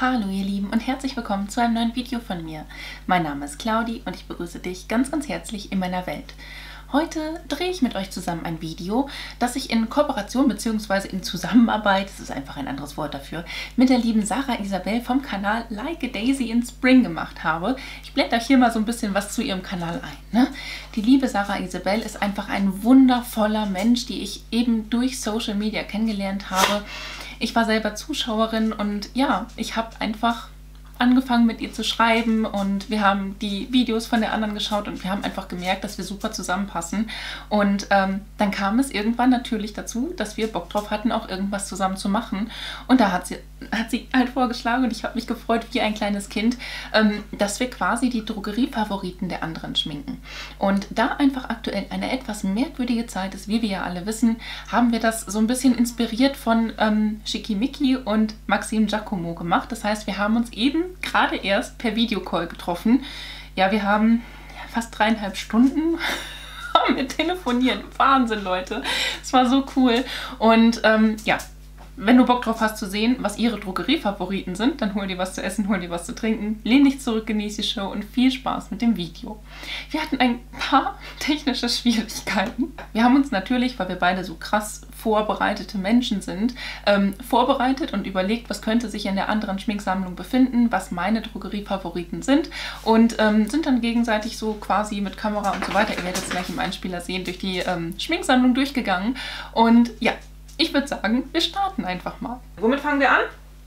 Hallo ihr Lieben und herzlich willkommen zu einem neuen Video von mir. Mein Name ist Claudi und ich begrüße dich ganz herzlich in meiner Welt. Heute drehe ich mit euch zusammen ein Video, das ich in Kooperation bzw. in Zusammenarbeit, das ist einfach ein anderes Wort dafür, mit der lieben Sarah Isabel vom Kanal Like a Daisy in Spring gemacht habe. Ich blende euch hier mal so ein bisschen was zu ihrem Kanal ein. Ne? Die liebe Sarah Isabel ist einfach ein wundervoller Mensch, die ich eben durch Social Media kennengelernt habe. Ich war selber Zuschauerin und ja, ich habe einfach angefangen mit ihr zu schreiben und wir haben die Videos von der anderen geschaut und wir haben einfach gemerkt, dass wir super zusammenpassen und dann kam es irgendwann natürlich dazu, dass wir Bock drauf hatten, auch irgendwas zusammen zu machen und da hat sie halt vorgeschlagen und ich habe mich gefreut wie ein kleines Kind, dass wir quasi die Drogeriefavoriten der anderen schminken und da einfach aktuell eine etwas merkwürdige Zeit ist, wie wir ja alle wissen, haben wir das so ein bisschen inspiriert von Schickimicki und Maxim Giacomo gemacht, das heißt, wir haben uns eben gerade erst per Videocall getroffen. Ja, wir haben fast 3,5 Stunden haben wir telefoniert. Wahnsinn, Leute. Es war so cool. Und ja, wenn du Bock drauf hast zu sehen, was ihre Drogeriefavoriten sind, dann hol dir was zu essen, hol dir was zu trinken, lehn dich zurück, genieße die Show und viel Spaß mit dem Video. Wir hatten ein paar technische Schwierigkeiten. Wir haben uns natürlich, weil wir beide so krass vorbereitete Menschen sind, vorbereitet und überlegt, was könnte sich in der anderen Schminksammlung befinden, was meine Drogeriefavoriten sind und sind dann gegenseitig so quasi mit Kamera und so weiter, ihr werdet es gleich im Einspieler sehen, durch die Schminksammlung durchgegangen und ja, ich würde sagen, wir starten einfach mal. Womit fangen wir an?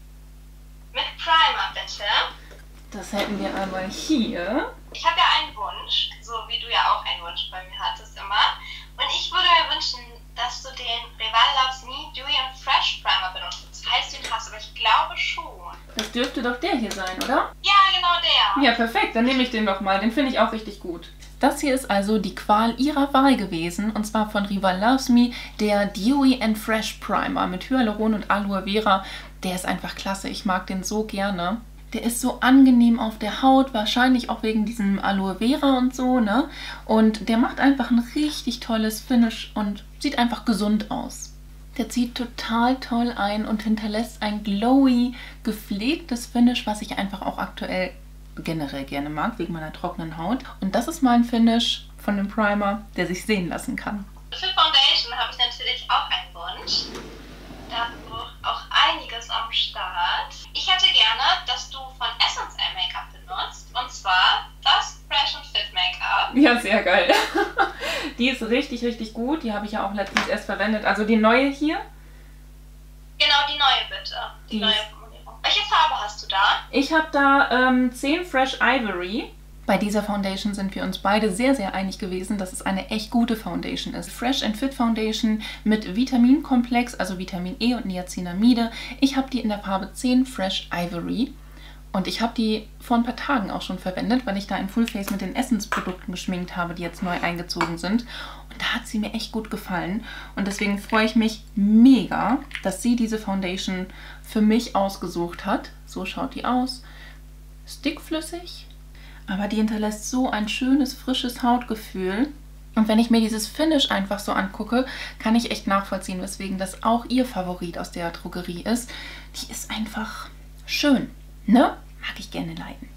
Mit Primer, bitte. Das hätten wir einmal hier. Ich habe ja einen Wunsch, so wie du ja auch einen Wunsch bei mir hattest immer. Und ich würde mir wünschen, dass du den Rival Loves Me Dewy and Fresh Primer benutzt. Das heißt, den hast du, aber ich glaube schon. Das dürfte doch der hier sein, oder? Ja, genau der. Ja, perfekt. Dann nehme ich den doch mal. Den finde ich auch richtig gut. Das hier ist also die Qual ihrer Wahl gewesen, und zwar von Rival Loves Me, der Dewy and Fresh Primer mit Hyaluron und Aloe Vera. Der ist einfach klasse, ich mag den so gerne. Der ist so angenehm auf der Haut, wahrscheinlich auch wegen diesem Aloe Vera und so, ne? Und der macht einfach ein richtig tolles Finish und sieht einfach gesund aus. Der zieht total toll ein und hinterlässt ein glowy, gepflegtes Finish, was ich einfach auch aktuell generell gerne mag, wegen meiner trockenen Haut. Und das ist mal ein Finish von dem Primer, der sich sehen lassen kann. Für Foundation habe ich natürlich auch einen Wunsch. Da hast du auch einiges am Start. Ich hätte gerne, dass du von Essence ein Make-up benutzt. Und zwar das Fresh and Fit Make-up. Ja, sehr geil. Die ist richtig gut. Die habe ich ja auch letztens erst verwendet. Also die neue hier. Genau, die neue bitte. Die neue Formulierung. Welche Farbe hast du da? Ich habe da 10 Fresh Ivory. Bei dieser Foundation sind wir uns beide sehr einig gewesen, dass es eine echt gute Foundation ist. Fresh and Fit Foundation mit Vitaminkomplex, also Vitamin E und Niacinamide. Ich habe die in der Farbe 10 Fresh Ivory. Und ich habe die vor ein paar Tagen auch schon verwendet, weil ich da in Fullface mit den Essence-Produkten geschminkt habe, die jetzt neu eingezogen sind. Und da hat sie mir echt gut gefallen. Und deswegen freue ich mich mega, dass sie diese Foundation für mich ausgesucht hat. So schaut die aus. Stickflüssig, aber die hinterlässt so ein schönes, frisches Hautgefühl. Und wenn ich mir dieses Finish einfach so angucke, kann ich echt nachvollziehen, weswegen das auch ihr Favorit aus der Drogerie ist. Die ist einfach schön, ne? Mag ich gerne leiden.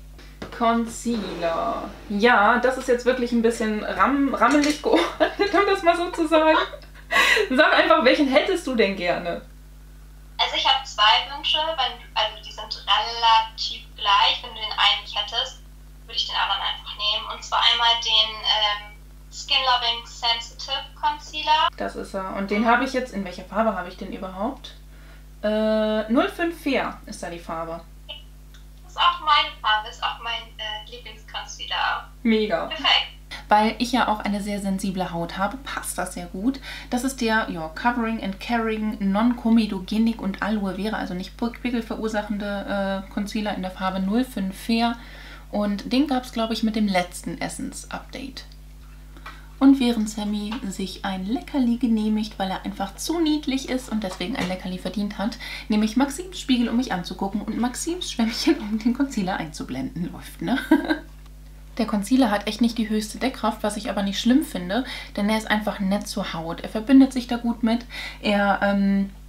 Concealer. Ja, das ist jetzt wirklich ein bisschen rammelig geordnet, um das mal so zu sagen. Sag einfach, welchen hättest du denn gerne? Also ich habe zwei Wünsche, also die sind relativ gleich. Wenn du den einen nicht hättest, würde ich den anderen einfach nehmen. Und zwar einmal den Skin Loving Sensitive Concealer. Das ist er. Und den habe ich jetzt, in welcher Farbe habe ich den überhaupt? 05 Fair ist da die Farbe. Das ist auch meine Farbe, ist auch mein Lieblingsconcealer. Mega. Perfekt. Weil ich ja auch eine sehr sensible Haut habe, passt das sehr gut. Das ist der Covering and Caring Non-Comedogenic und Aloe Vera, also nicht Pickel verursachende Concealer in der Farbe 05 Fair. Und den gab es, glaube ich, mit dem letzten Essence-Update. Und während Sammy sich ein Leckerli genehmigt, weil er einfach zu niedlich ist und deswegen ein Leckerli verdient hat, nehme ich Maxims Spiegel, um mich anzugucken und Maxims Schwämmchen, um den Concealer einzublenden. Läuft, ne? Der Concealer hat echt nicht die höchste Deckkraft, was ich aber nicht schlimm finde, denn er ist einfach nett zur Haut. Er verbindet sich da gut mit. Er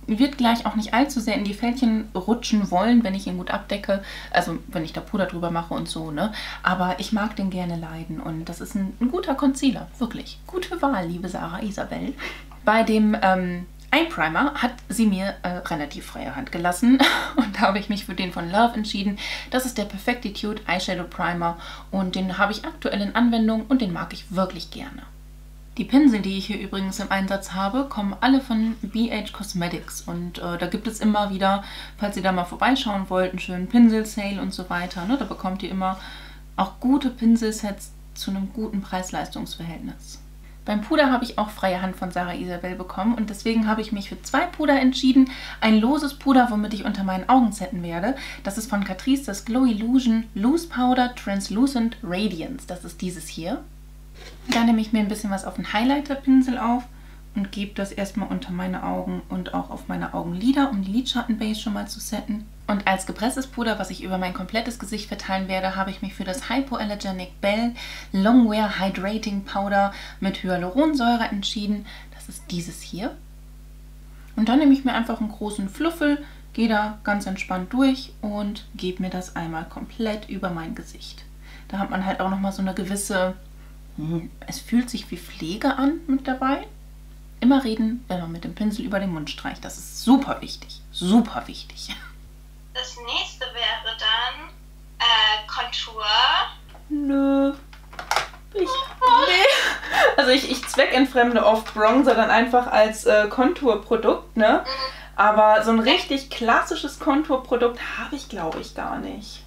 wird gleich auch nicht allzu sehr in die Fältchen rutschen wollen, wenn ich ihn gut abdecke. Also wenn ich da Puder drüber mache und so, ne? Aber ich mag den gerne leiden und das ist ein guter Concealer, wirklich. Gute Wahl, liebe Sarah Isabel. Bei dem Eye Primer hat sie mir relativ freie Hand gelassen und da habe ich mich für den von Love entschieden. Das ist der Perfectitude Eyeshadow Primer und den habe ich aktuell in Anwendung und den mag ich wirklich gerne. Die Pinsel, die ich hier übrigens im Einsatz habe, kommen alle von BH Cosmetics und da gibt es immer wieder, falls ihr da mal vorbeischauen wollt, einen schönen Pinsel-Sale und so weiter. Ne? Da bekommt ihr immer auch gute Pinselsets zu einem guten Preis-Leistungs-Verhältnis. Beim Puder habe ich auch freie Hand von Sarah Isabel bekommen und deswegen habe ich mich für 2 Puder entschieden. Ein loses Puder, womit ich unter meinen Augen setten werde. Das ist von Catrice das Glow Illusion Loose Powder Translucent Radiance. Das ist dieses hier. Dann nehme ich mir ein bisschen was auf den Highlighter-Pinsel auf und gebe das erstmal unter meine Augen und auch auf meine Augenlider, um die Lidschattenbase schon mal zu setten. Und als gepresstes Puder, was ich über mein komplettes Gesicht verteilen werde, habe ich mich für das Hypoallergenic Bell Longwear Hydrating Powder mit Hyaluronsäure entschieden. Das ist dieses hier. Und dann nehme ich mir einfach einen großen Fluffel, gehe da ganz entspannt durch und gebe mir das einmal komplett über mein Gesicht. Da hat man halt auch nochmal so eine gewisse... Es fühlt sich wie Pflege an mit dabei. Immer reden, wenn man mit dem Pinsel über den Mund streicht. Das ist super wichtig. Super wichtig. Das nächste wäre dann Kontur. Nö. Nee. Also ich zweckentfremde oft Bronzer dann einfach als Konturprodukt, ne? Aber so ein richtig klassisches Konturprodukt habe ich, glaube ich, gar nicht.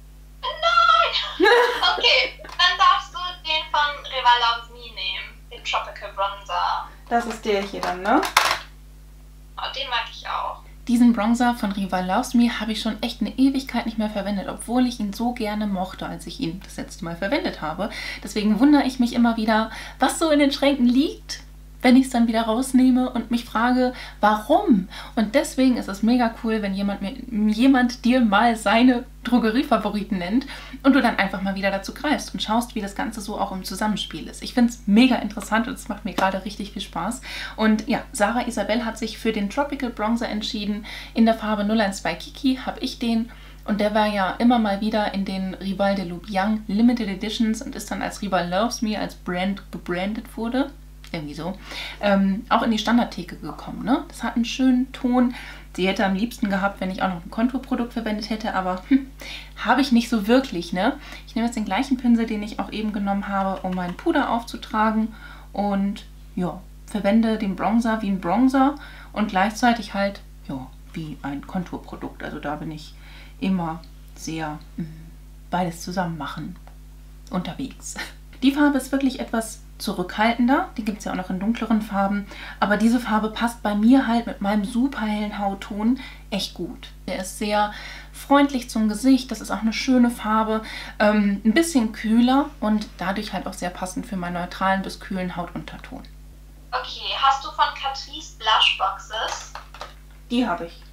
Nein! Okay, dann darfst du den von Rival Loves Me nehmen. Den Tropical Bronzer. Das ist der hier dann, ne? Oh, den mag ich auch. Diesen Bronzer von Rival Loves Me habe ich schon echt eine Ewigkeit nicht mehr verwendet, obwohl ich ihn so gerne mochte, als ich ihn das letzte Mal verwendet habe. Deswegen wundere ich mich immer wieder, was so in den Schränken liegt, wenn ich es dann wieder rausnehme und mich frage, warum? Und deswegen ist es mega cool, wenn jemand dir mal seine Drogeriefavoriten nennt und du dann einfach mal wieder dazu greifst und schaust, wie das Ganze so auch im Zusammenspiel ist. Ich finde es mega interessant und es macht mir gerade richtig viel Spaß. Und ja, Sarah Isabel hat sich für den Tropical Bronzer entschieden. In der Farbe 012 Kiki habe ich den. Und der war ja immer mal wieder in den Rival de Lubiang Limited Editions und ist dann als Rival Loves Me als Brand gebrandet wurde. Irgendwie so, auch in die Standardtheke gekommen. Ne? Das hat einen schönen Ton. Sie hätte am liebsten gehabt, wenn ich auch noch ein Konturprodukt verwendet hätte, aber habe ich nicht so wirklich. Ne? Ich nehme jetzt den gleichen Pinsel, den ich auch eben genommen habe, um meinen Puder aufzutragen und ja, verwende den Bronzer wie ein Bronzer und gleichzeitig halt ja, wie ein Konturprodukt. Also da bin ich immer sehr beides zusammen machen unterwegs. Die Farbe ist wirklich etwas zurückhaltender, die gibt es ja auch noch in dunkleren Farben, aber diese Farbe passt bei mir halt mit meinem super hellen Hautton echt gut. Der ist sehr freundlich zum Gesicht, das ist auch eine schöne Farbe, ein bisschen kühler und dadurch halt auch sehr passend für meinen neutralen bis kühlen Hautunterton. Okay, hast du von Catrice Blushboxes? Die habe ich.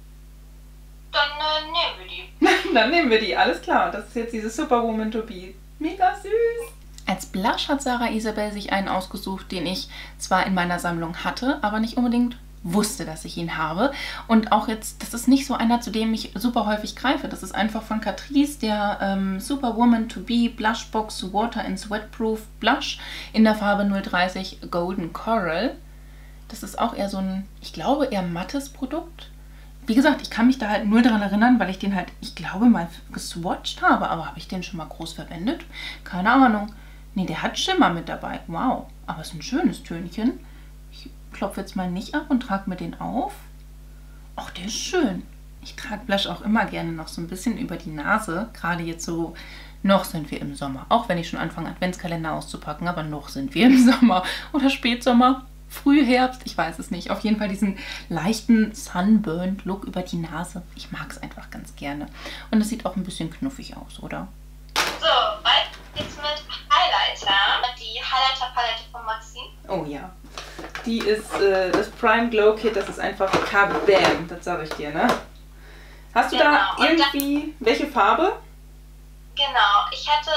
Dann nehmen wir die. Dann nehmen wir die, alles klar. Das ist jetzt diese Superwoman to Be. Mega süß. Als Blush hat Sarah Isabel sich einen ausgesucht, den ich zwar in meiner Sammlung hatte, aber nicht unbedingt wusste, dass ich ihn habe. Und auch jetzt, das ist nicht so einer, zu dem ich super häufig greife. Das ist einfach von Catrice, der Superwoman to Be Blushbox Water and Sweatproof Blush in der Farbe 030 Golden Coral. Das ist auch eher so ein, ich glaube, eher mattes Produkt. Wie gesagt, ich kann mich da halt null daran erinnern, weil ich den halt, ich glaube, mal geswatcht habe. Aber habe ich den schon mal groß verwendet? Keine Ahnung. Nee, der hat Schimmer mit dabei. Wow, aber es ist ein schönes Tönchen. Ich klopfe jetzt mal nicht ab und trage mir den auf. Ach, der ist schön. Ich trage Blush auch immer gerne noch so ein bisschen über die Nase. Gerade jetzt so, noch sind wir im Sommer. Auch wenn ich schon anfange, Adventskalender auszupacken, aber noch sind wir im Sommer. Oder Spätsommer, Frühherbst, ich weiß es nicht. Auf jeden Fall diesen leichten Sunburned-Look über die Nase. Ich mag es einfach ganz gerne. Und es sieht auch ein bisschen knuffig aus, oder? So, weiter geht's mit Highlighter. Die Highlighter-Palette von Maxim. Oh ja. Die ist das Prime Glow Kit, das ist einfach kabam, das sage ich dir, ne? Hast du da irgendwie welche Farbe? Genau, ich hätte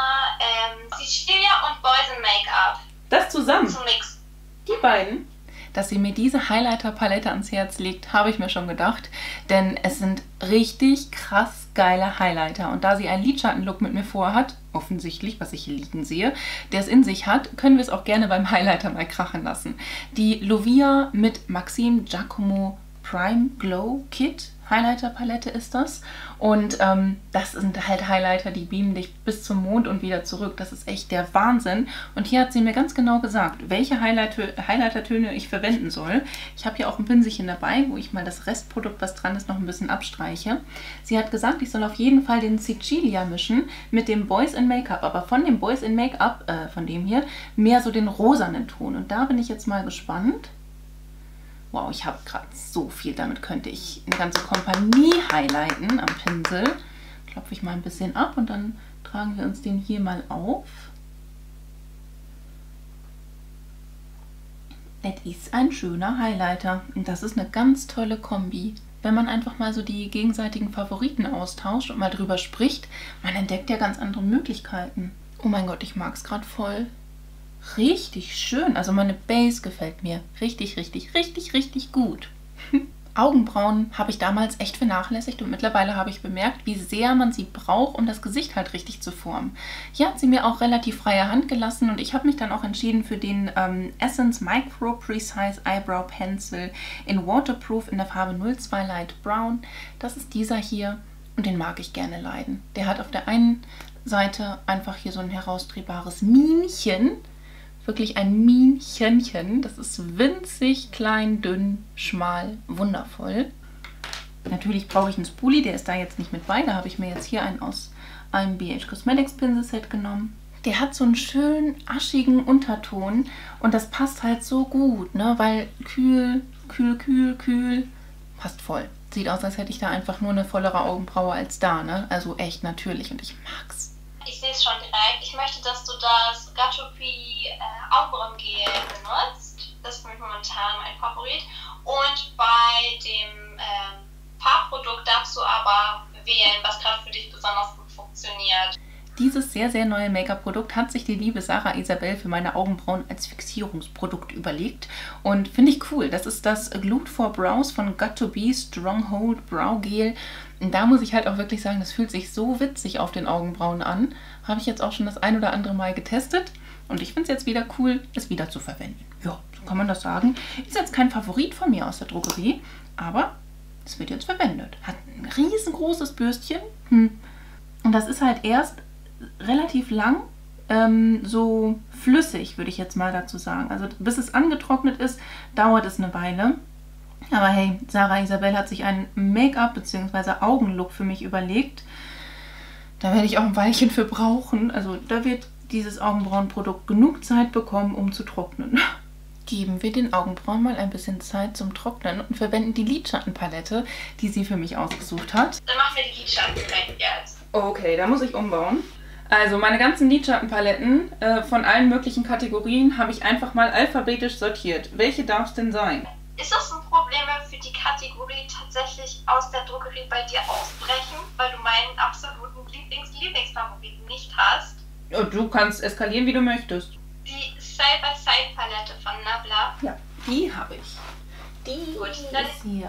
gerne Cecilia und Boys in Make-up. Das zusammen? Zum Mix. Die beiden? dass sie mir diese Highlighter-Palette ans Herz legt, habe ich mir schon gedacht. Denn es sind richtig krass geile Highlighter. Und da sie einen Lidschattenlook mit mir vorhat, offensichtlich, was ich hier liegen sehe, der es in sich hat, können wir es auch gerne beim Highlighter mal krachen lassen. Die Lovia mit Maxim Giacomo Prime Glow Kit Highlighter Palette ist das. Und das sind halt Highlighter, die beamen dich bis zum Mond und wieder zurück. Das ist echt der Wahnsinn. Und hier hat sie mir ganz genau gesagt, welche Highlighter-Töne ich verwenden soll. Ich habe hier auch ein Pinselchen dabei, wo ich mal das Restprodukt, was dran ist, noch ein bisschen abstreiche. Sie hat gesagt, ich soll auf jeden Fall den Sicilia mischen mit dem Boys in Make-up. Aber von dem Boys in Make-up, von dem hier, mehr so den rosanen Ton. Und da bin ich jetzt mal gespannt. Wow, ich habe gerade so viel, damit könnte ich eine ganze Kompanie highlighten am Pinsel. Klopfe ich mal ein bisschen ab und dann tragen wir uns den hier mal auf. Es ist ein schöner Highlighter und das ist eine ganz tolle Kombi. Wenn man einfach mal so die gegenseitigen Favoriten austauscht und mal drüber spricht, man entdeckt ja ganz andere Möglichkeiten. Oh mein Gott, ich mag es gerade voll. Richtig schön. Also meine Base gefällt mir richtig, richtig, richtig, richtig gut. Augenbrauen habe ich damals echt vernachlässigt und mittlerweile habe ich bemerkt, wie sehr man sie braucht, um das Gesicht halt richtig zu formen. Hier hat sie mir auch relativ freie Hand gelassen und ich habe mich dann auch entschieden für den Essence Micro Precise Eyebrow Pencil in Waterproof in der Farbe 02 Light Brown. Das ist dieser hier und den mag ich gerne leiden. Der hat auf der einen Seite einfach hier so ein herausdrehbares Minchen. Wirklich ein Minchönchen. Das ist winzig, klein, dünn, schmal, wundervoll. Natürlich brauche ich einen Spoolie, der ist da jetzt nicht mit bei. Da habe ich mir jetzt hier einen aus einem BH Cosmetics Pinselset genommen. Der hat so einen schönen, aschigen Unterton und das passt halt so gut, ne? Weil kühl, kühl, kühl, kühl, passt voll. Sieht aus, als hätte ich da einfach nur eine vollere Augenbraue als da, ne? Also echt natürlich und ich mag's. Ich sehe es schon direkt. Ich möchte, dass du das Gatoupi Augenbrauengel benutzt. Das ist für mich momentan mein Favorit. Und bei dem Farbprodukt darfst du aber wählen, was gerade für dich besonders gut funktioniert. Dieses sehr, sehr neue Make-up-Produkt hat sich die liebe Sarah Isabel für meine Augenbrauen als Fixierungsprodukt überlegt. Und finde ich cool. Das ist das Glued for Brows von Got2b Stronghold Brow Gel. Und da muss ich halt auch wirklich sagen, das fühlt sich so witzig auf den Augenbrauen an. Habe ich jetzt auch schon das ein oder andere Mal getestet. Und ich finde es jetzt wieder cool, es wieder zu verwenden. Ja, so kann man das sagen. Ist jetzt kein Favorit von mir aus der Drogerie, aber es wird jetzt verwendet. Hat ein riesengroßes Bürstchen. Und das ist halt erst relativ lang so flüssig, würde ich jetzt mal dazu sagen. Also bis es angetrocknet ist, dauert es eine Weile. Aber hey, Sarah Isabel hat sich einen Make-up bzw. Augenlook für mich überlegt. Da werde ich auch ein Weilchen für brauchen. Also da wird dieses Augenbrauenprodukt genug Zeit bekommen, um zu trocknen. Geben wir den Augenbrauen mal ein bisschen Zeit zum Trocknen und verwenden die Lidschattenpalette, die sie für mich ausgesucht hat. Dann machen wir die Lidschatten direkt jetzt. Okay, da muss ich umbauen. Also meine ganzen Lidschattenpaletten von allen möglichen Kategorien habe ich einfach mal alphabetisch sortiert. Welche darf es denn sein? Ist das ein Problem, wenn für die Kategorie tatsächlich aus der Drogerie bei dir ausbrechen, weil du meinen absoluten Lieblingsfavoriten nicht hast? Du kannst eskalieren, wie du möchtest. Die Side-by-Side-Palette von Nabla. Ja, die habe ich. Die Gut, ist dann hier.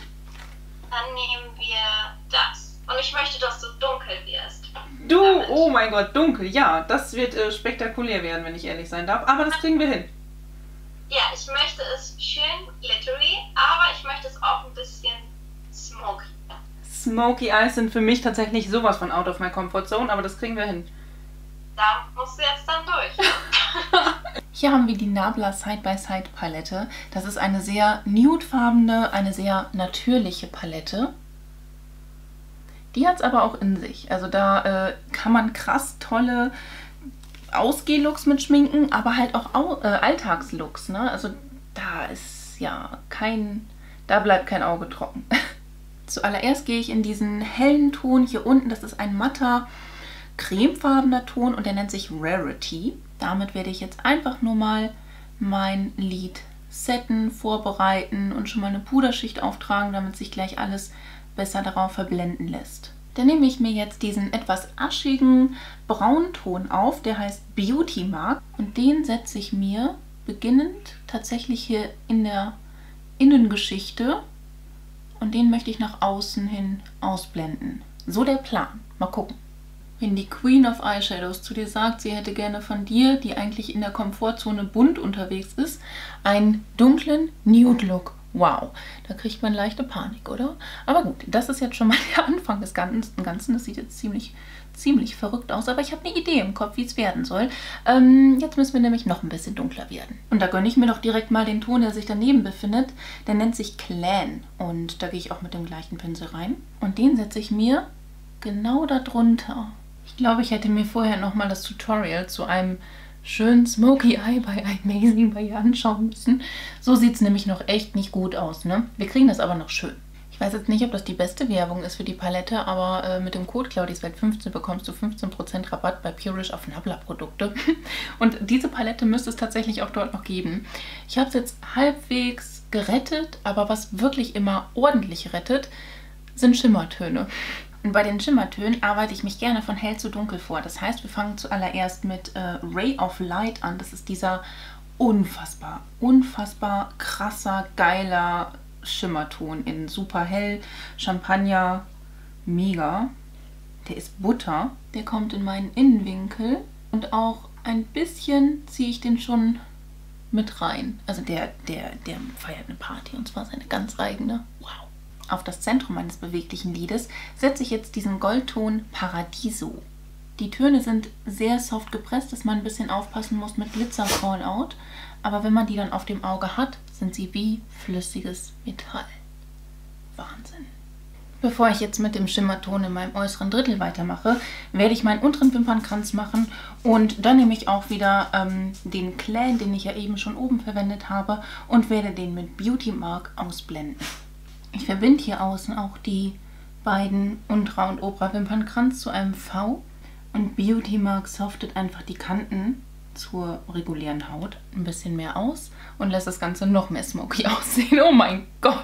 nehmen wir das. Und ich möchte, dass du dunkel wirst. Du, damit. oh mein Gott, dunkel. Ja, das wird spektakulär werden, wenn ich ehrlich sein darf. Aber das kriegen wir hin. Ja, ich möchte es schön glittery, aber ich möchte es auch ein bisschen smoky. Smoky Eyes sind für mich tatsächlich sowas von out of my comfort zone, aber das kriegen wir hin. Da musst du jetzt dann durch. Hier haben wir die Nabla Side-by-Side Palette. Das ist eine sehr nudefarbene, eine sehr natürliche Palette. Die hat es aber auch in sich. Also da kann man krass tolle Ausgehlooks mit schminken, aber halt auch Alltagslooks, ne? Also da ist ja da bleibt kein Auge trocken. Zuallererst gehe ich in diesen hellen Ton hier unten. Das ist ein matter, cremefarbener Ton und der nennt sich Rarity. Damit werde ich jetzt einfach nur mal mein Lid setten, vorbereiten und schon mal eine Puderschicht auftragen, damit sich gleich alles besser darauf verblenden lässt. Dann nehme ich mir jetzt diesen etwas aschigen Braunton auf, der heißt Beauty Mark und den setze ich mir beginnend tatsächlich hier in der Innengeschichte und den möchte ich nach außen hin ausblenden. So der Plan. Mal gucken. Wenn die Queen of Eyeshadows zu dir sagt, sie hätte gerne von dir, die eigentlich in der Komfortzone bunt unterwegs ist, einen dunklen Nude-Look. Wow, da kriegt man leichte Panik, oder? Aber gut, das ist jetzt schon mal der Anfang des Ganzen. Das sieht jetzt ziemlich verrückt aus, aber ich habe eine Idee im Kopf, wie es werden soll. Jetzt müssen wir nämlich noch ein bisschen dunkler werden. Und da gönne ich mir doch direkt mal den Ton, der sich daneben befindet. Der nennt sich Clan und da gehe ich auch mit dem gleichen Pinsel rein. Und den setze ich mir genau da drunter. Ich glaube, ich hätte mir vorher nochmal das Tutorial zu einem schönen Smoky Eye bei Amazing bei ihr anschauen müssen. So sieht es nämlich noch echt nicht gut aus, ne? Wir kriegen das aber noch schön. Ich weiß jetzt nicht, ob das die beste Werbung ist für die Palette, aber mit dem Code CLAUDIESWELT15 bekommst du 15% Rabatt bei Purish auf Nabla-Produkte. Und diese Palette müsste es tatsächlich auch dort noch geben. Ich habe es jetzt halbwegs gerettet, aber was wirklich immer ordentlich rettet, sind Schimmertöne. Und bei den Schimmertönen arbeite ich mich gerne von hell zu dunkel vor. Das heißt, wir fangen zuallererst mit Ray of Light an. Das ist dieser unfassbar krasser, geiler Schimmerton in super hell, Champagner, mega. Der ist Butter. Der kommt in meinen Innenwinkel und auch ein bisschen ziehe ich den schon mit rein. Also der feiert eine Party und zwar seine ganz eigene. Wow. Auf das Zentrum meines beweglichen Lides setze ich jetzt diesen Goldton Paradiso. Die Töne sind sehr soft gepresst, dass man ein bisschen aufpassen muss mit Glitzer-Fallout. Aber wenn man die dann auf dem Auge hat, sind sie wie flüssiges Metall. Wahnsinn. Bevor ich jetzt mit dem Schimmerton in meinem äußeren Drittel weitermache, werde ich meinen unteren Wimpernkranz machen und dann nehme ich auch wieder den Clan, den ich ja eben schon oben verwendet habe und werde den mit Beauty Mark ausblenden. Ich verbinde hier außen auch die beiden Unter- und Obra-Wimpernkranz zu einem V und Beauty Mark softet einfach die Kanten zur regulären Haut ein bisschen mehr aus und lässt das Ganze noch mehr smoky aussehen. Oh mein Gott!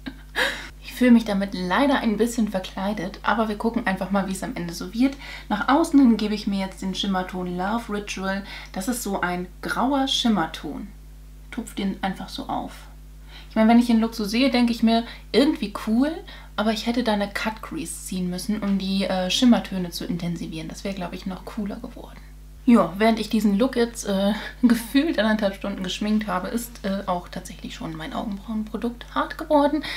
Ich fühle mich damit leider ein bisschen verkleidet, aber wir gucken einfach mal, wie es am Ende so wird. Nach außen hin gebe ich mir jetzt den Schimmerton Love Ritual. Das ist so ein grauer Schimmerton. Tupft den einfach so auf. Ich meine, wenn ich den Look so sehe, denke ich mir, irgendwie cool, aber ich hätte da eine Cut Crease ziehen müssen, um die Schimmertöne zu intensivieren. Das wäre, glaube ich, noch cooler geworden. Ja, während ich diesen Look jetzt gefühlt 1,5 Stunden geschminkt habe, ist auch tatsächlich schon mein Augenbrauenprodukt hart geworden.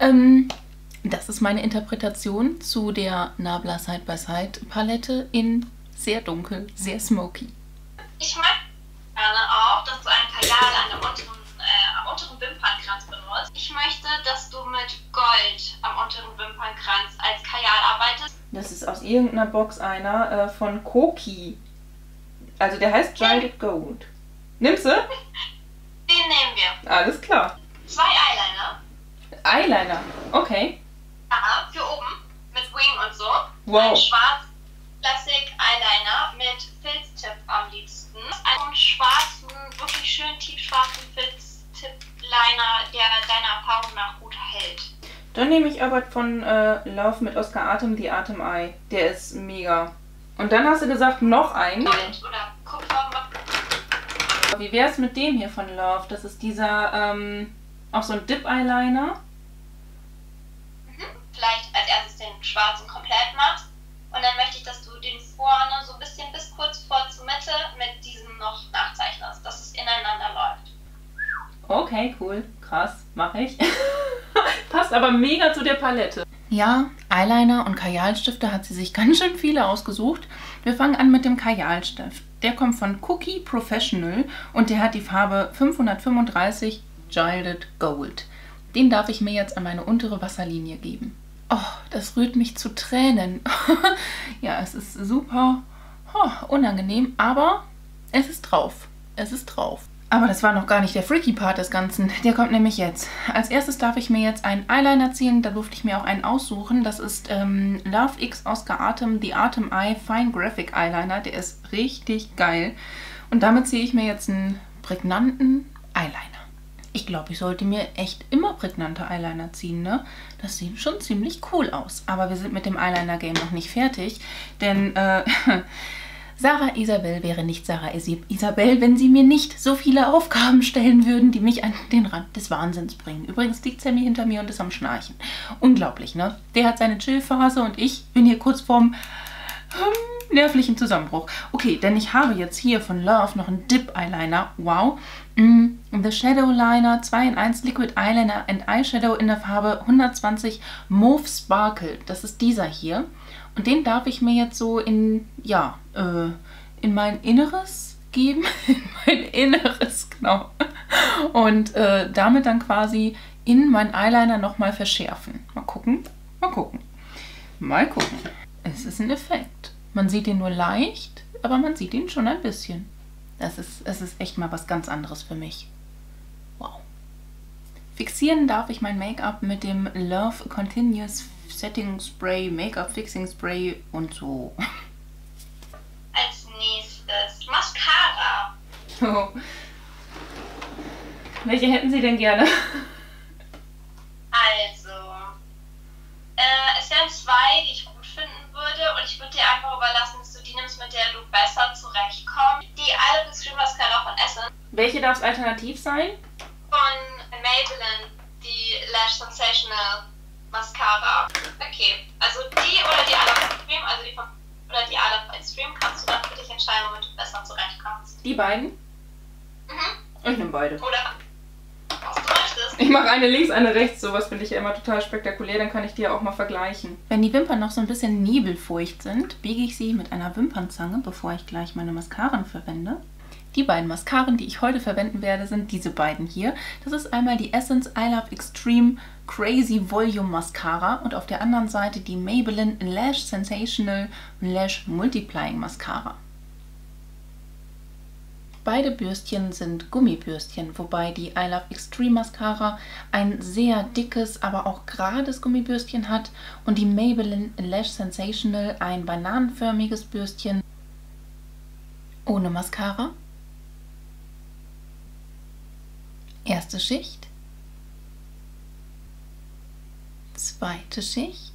Das ist meine Interpretation zu der Nabla Side by Side Palette in sehr dunkel, sehr smoky. Ich mag gerne auch, dass du einen Kajal am unteren Wimpernkranz benutzt. Ich möchte, dass du mit Gold am unteren Wimpernkranz als Kajal arbeitest. Das ist aus irgendeiner Box einer von Koki. Also der heißt Gilded Gold. Nimmst du? Den nehmen wir. Alles klar. 2 Eyeliner. Eyeliner, okay. Ja, für oben mit Wing und so. Wow. Ein schwarz Classic Eyeliner mit Filztip am liebsten. Einen schwarzen, wirklich schön tiefschwarzen Filztip-Liner, der deiner Erfahrung nach gut hält. Dann nehme ich aber von Love mit Oscar Atem die Atem Eye. Der ist mega. Und dann hast du gesagt, noch einen. Gold oder Kupfer. Wie wäre es mit dem hier von Love? Das ist dieser, auch so ein Dip-Eyeliner. Vielleicht als erstes den schwarzen komplett machst. Und dann möchte ich, dass du den vorne so ein bisschen bis kurz vor zur Mitte mit diesem noch nachzeichnest, dass es ineinander läuft. Okay, cool. Krass. Mache ich. Passt aber mega zu der Palette. Ja, Eyeliner und Kajalstifte hat sie sich ganz schön viele ausgesucht. Wir fangen an mit dem Kajalstift. Der kommt von Cookie Professional und der hat die Farbe 535 Gilded Gold. Den darf ich mir jetzt an meine untere Wasserlinie geben. Oh, das rührt mich zu Tränen. Ja, es ist super unangenehm, aber es ist drauf. Es ist drauf. Aber das war noch gar nicht der freaky Part des Ganzen. Der kommt nämlich jetzt. Als erstes darf ich mir jetzt einen Eyeliner ziehen. Da durfte ich mir auch einen aussuchen. Das ist Love X Oscar Atem, die Atem Eye Fine Graphic Eyeliner. Der ist richtig geil. Und damit ziehe ich mir jetzt einen prägnanten Eyeliner. Ich glaube, ich sollte mir echt immer prägnante Eyeliner ziehen, ne? Das sieht schon ziemlich cool aus. Aber wir sind mit dem Eyeliner-Game noch nicht fertig. Denn Sarah Isabel wäre nicht Sarah Isabel, wenn sie mir nicht so viele Aufgaben stellen würden, die mich an den Rand des Wahnsinns bringen. Übrigens liegt Sammy hinter mir und ist am Schnarchen. Unglaublich, ne? Der hat seine Chillphase und ich bin hier kurz vorm nervlichen Zusammenbruch. Okay, denn ich habe jetzt hier von Love noch einen Dip Eyeliner. Wow. The Shadow Liner 2 in 1 Liquid Eyeliner and Eyeshadow in der Farbe 120 Mauve Sparkle. Das ist dieser hier. Und den darf ich mir jetzt so in, ja, in mein Inneres geben. In mein Inneres, genau. Und damit dann quasi in meinen Eyeliner nochmal verschärfen. Mal gucken, mal gucken. Mal gucken. Es ist ein Effekt. Man sieht ihn nur leicht, aber man sieht ihn schon ein bisschen. Es ist echt mal was ganz anderes für mich. Wow. Fixieren darf ich mein Make-up mit dem Love Continuous Setting Spray, Make-up Fixing Spray und so. Als nächstes Mascara. Oh. Welche hätten Sie denn gerne? Also, es wären zwei, die ich gut finden würde und ich würde dir einfach überlassen, dass du die nimmst, mit der du besser zurechtkommst. Die Isle of Extreme Mascara von Essence. Welche darf es alternativ sein? Von Maybelline, die Lash Sensational Mascara. Okay, also die oder die Isle of Extreme, also die von oder die Isle of Extreme kannst du dann für dich entscheiden, womit du besser zurechtkommst. Die beiden? Mhm. Ich nehme beide. Oder was du möchtest. Ich mache eine links, eine rechts. Sowas finde ich ja immer total spektakulär. Dann kann ich die ja auch mal vergleichen. Wenn die Wimpern noch so ein bisschen nebelfeucht sind, biege ich sie mit einer Wimpernzange, bevor ich gleich meine Mascaren verwende. Die beiden Mascaren, die ich heute verwenden werde, sind diese beiden hier. Das ist einmal die Essence I Love Extreme Crazy Volume Mascara und auf der anderen Seite die Maybelline Lash Sensational Lash Multiplying Mascara. Beide Bürstchen sind Gummibürstchen, wobei die I Love Extreme Mascara ein sehr dickes, aber auch gerades Gummibürstchen hat und die Maybelline Lash Sensational ein bananenförmiges Bürstchen ohne Mascara. Erste Schicht, zweite Schicht,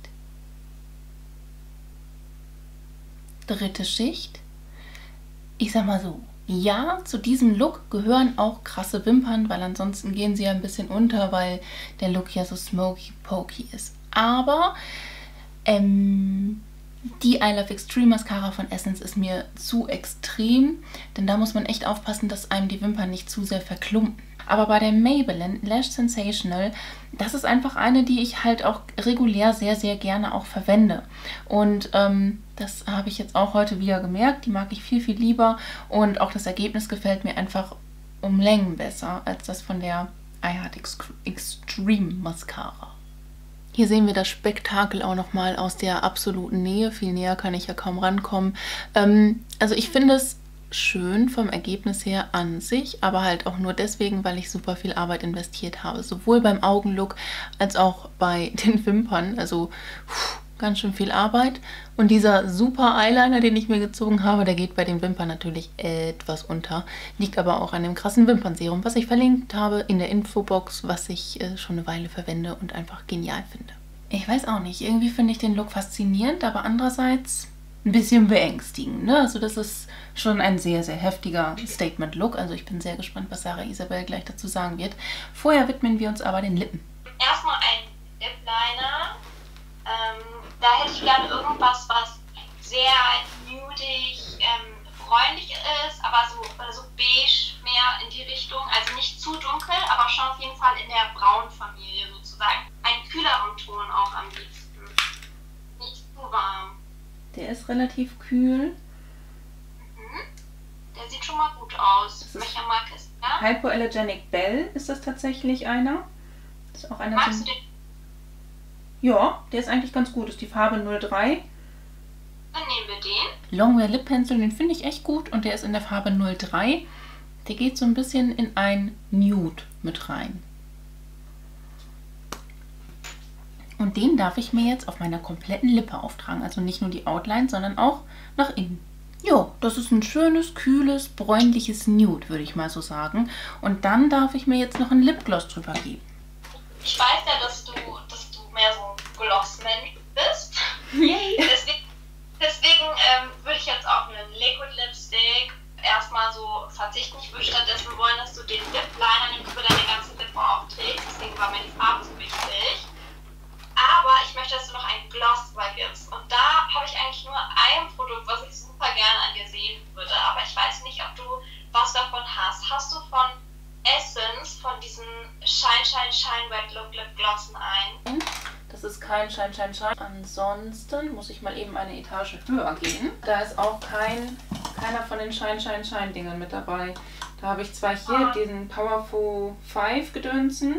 dritte Schicht. Ich sag mal so, ja, zu diesem Look gehören auch krasse Wimpern, weil ansonsten gehen sie ja ein bisschen unter, weil der Look ja so smoky-pokey ist. Aber die I Love Extreme Mascara von Essence ist mir zu extrem, denn da muss man echt aufpassen, dass einem die Wimpern nicht zu sehr verklumpen. Aber bei der Maybelline Lash Sensational, das ist einfach eine, die ich halt auch regulär sehr, sehr gerne auch verwende. Und das habe ich jetzt auch heute wieder gemerkt. Die mag ich viel, viel lieber. Und auch das Ergebnis gefällt mir einfach um Längen besser als das von der I Heart Extreme Mascara. Hier sehen wir das Spektakel auch nochmal aus der absoluten Nähe. Viel näher kann ich ja kaum rankommen. Also ich finde es schön vom Ergebnis her an sich, aber halt auch nur deswegen, weil ich super viel Arbeit investiert habe. Sowohl beim Augenlook als auch bei den Wimpern. Also ganz schön viel Arbeit. Und dieser super Eyeliner, den ich mir gezogen habe, der geht bei den Wimpern natürlich etwas unter. Liegt aber auch an dem krassen Wimpernserum, was ich verlinkt habe in der Infobox, was ich schon eine Weile verwende und einfach genial finde. Ich weiß auch nicht, irgendwie finde ich den Look faszinierend, aber andererseits ein bisschen beängstigend, ne? Also das ist schon ein sehr, sehr heftiger Statement-Look. Also ich bin sehr gespannt, was Sarah Isabel gleich dazu sagen wird. Vorher widmen wir uns aber den Lippen. Erstmal ein Lip Liner. Da hätte ich gerne irgendwas, was sehr nudig, bräunlich ist, aber so beige mehr in die Richtung. Also nicht zu dunkel, aber schon auf jeden Fall in der Braunfamilie sozusagen. Einen kühleren Ton auch am liebsten. Nicht zu warm. Der ist relativ kühl. Der sieht schon mal gut aus. Welcher Marke ist der? Hypoallergenic Belle ist das tatsächlich einer. Das ist auch einer. Magst du den? Ja, der ist eigentlich ganz gut. Das ist die Farbe 03. Dann nehmen wir den. Longwear Lip Pencil, den finde ich echt gut und der ist in der Farbe 03. Der geht so ein bisschen in ein Nude mit rein. Und den darf ich mir jetzt auf meiner kompletten Lippe auftragen. Also nicht nur die Outline, sondern auch nach innen. Jo, das ist ein schönes, kühles, bräunliches Nude, würde ich mal so sagen. Und dann darf ich mir jetzt noch einen Lipgloss drüber geben. Ich weiß ja, dass du mehr so ein Gloss-Mensch bist. Yay! Deswegen würde ich jetzt auch einen Liquid Shine Wet Look Lip Glossen ein. Das ist kein Shine. Ansonsten muss ich mal eben eine Etage höher gehen. Da ist auch keiner von den Shine Dingern mit dabei. Da habe ich zwar hier diesen Powerful 5 Gedönsen.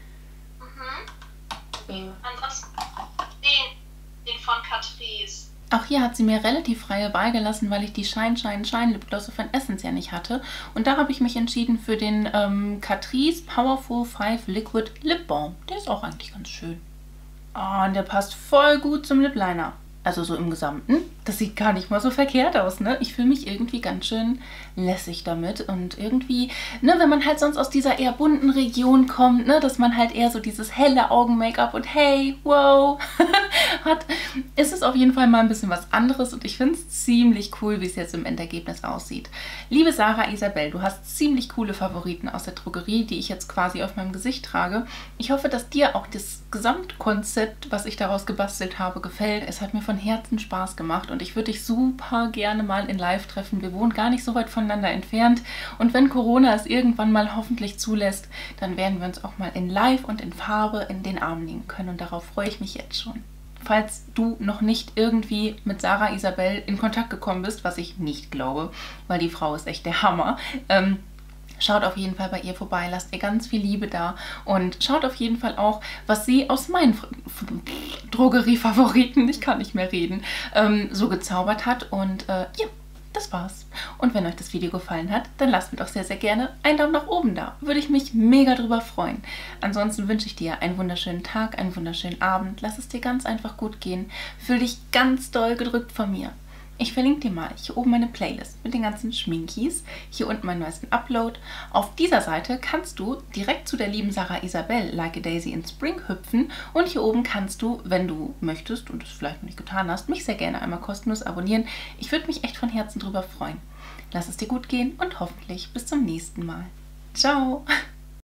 Ansonsten den von Catrice. Auch hier hat sie mir relativ freie Wahl gelassen, weil ich die Shine Lipglosse von Essence ja nicht hatte. Und da habe ich mich entschieden für den Catrice Powerful 5 Liquid Lip Balm. Der ist auch eigentlich ganz schön. Oh, und der passt voll gut zum Lip Liner. Also so im Gesamten. Das sieht gar nicht mal so verkehrt aus, ne? Ich fühle mich irgendwie ganz schön lässig damit. Und irgendwie, ne, wenn man halt sonst aus dieser eher bunten Region kommt, ne, dass man halt eher so dieses helle Augen-Make-up und hey, wow, hat, ist es auf jeden Fall mal ein bisschen was anderes. Und ich finde es ziemlich cool, wie es jetzt im Endergebnis aussieht. Liebe Sarah Isabel, du hast ziemlich coole Favoriten aus der Drogerie, die ich jetzt quasi auf meinem Gesicht trage. Ich hoffe, dass dir auch das Gesamtkonzept, was ich daraus gebastelt habe, gefällt. Es hat mir von Herzen Spaß gemacht und ich würde dich super gerne mal in Live treffen. Wir wohnen gar nicht so weit voneinander entfernt und wenn Corona es irgendwann mal hoffentlich zulässt, dann werden wir uns auch mal in Live und in Farbe in den Arm nehmen können und darauf freue ich mich jetzt schon. Falls du noch nicht irgendwie mit Sarah Isabel in Kontakt gekommen bist, was ich nicht glaube, weil die Frau ist echt der Hammer, schaut auf jeden Fall bei ihr vorbei, lasst ihr ganz viel Liebe da und schaut auf jeden Fall auch, was sie aus meinen Drogeriefavoriten, ich kann nicht mehr reden, so gezaubert hat. Und ja, das war's. Und wenn euch das Video gefallen hat, dann lasst mir doch sehr, sehr gerne einen Daumen nach oben da. Würde ich mich mega drüber freuen. Ansonsten wünsche ich dir einen wunderschönen Tag, einen wunderschönen Abend. Lass es dir ganz einfach gut gehen. Fühl dich ganz doll gedrückt von mir. Ich verlinke dir mal hier oben meine Playlist mit den ganzen Schminkies, hier unten meinen neuesten Upload. Auf dieser Seite kannst du direkt zu der lieben Sarah Isabel Like a Daisy in Spring hüpfen und hier oben kannst du, wenn du möchtest und es vielleicht noch nicht getan hast, mich sehr gerne einmal kostenlos abonnieren. Ich würde mich echt von Herzen drüber freuen. Lass es dir gut gehen und hoffentlich bis zum nächsten Mal. Ciao!